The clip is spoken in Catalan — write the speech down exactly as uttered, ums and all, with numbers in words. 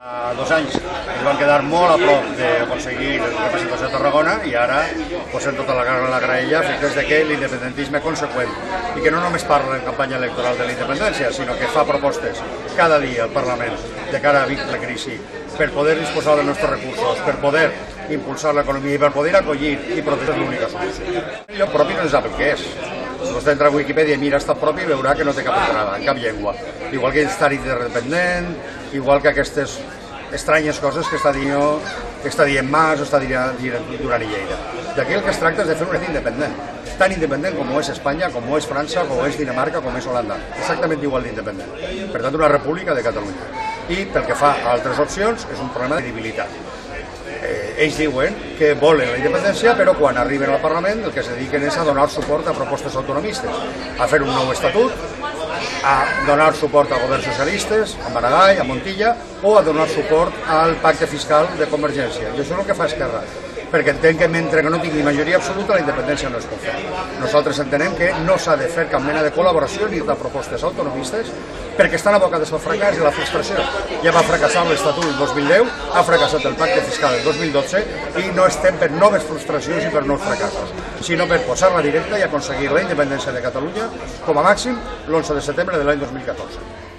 Fa dos anys ens van quedar molt a prop d'aconseguir la representació de Tarragona i ara posem tota la carn a la graella des de que l'independentisme conseqüent i que no només parla en campanya electoral de la independència, sinó que fa propostes cada dia al Parlament de cara a la crisi per poder disposar dels nostres recursos, per poder impulsar l'economia i per poder acollir i protegir l'única solució. El lloc propi no sap el que és. Si vostè entra a Wikipedia i mira estat propi veurà que no té cap entrada, en cap llengua. Igual que estar independent, igual que aquestes estranyes coses que està dient, que està dient Mas o està dient Duran i Lleida. D'aquí el que es tracta és de fer un estat independent, tan independent com ho és Espanya, com ho és França, com ho és Dinamarca, com és Holanda, exactament igual d'independent. Per tant, una república de Catalunya. I pel que fa a altres opcions, és un problema de credibilitat. Eh, ells diuen que volen la independència, però quan arriben al Parlament el que es dediquen és a donar suport a propostes autonomistes, a fer un nou estatut, a donar suport a governs socialistes, a Maragall, a Montilla, o a donar suport al pacte fiscal de Convergència. I això és el que fa Esquerra, perquè entenc que mentre que no tingui majoria absoluta la independència no es pot fer. Nosaltres entenem que no s'ha de fer cap mena de col·laboració ni de propostes autonomistes perquè estan abocades al fracàs i a la frustració. Ja va fracassar l'Estatut el dos mil deu, ha fracassat el pacte fiscal el dos mil dotze i no estem per noves frustracions i per nous fracassos, sinó per posar-la directa i aconseguir la independència de Catalunya com a màxim l'onze de setembre de l'any dos mil catorze.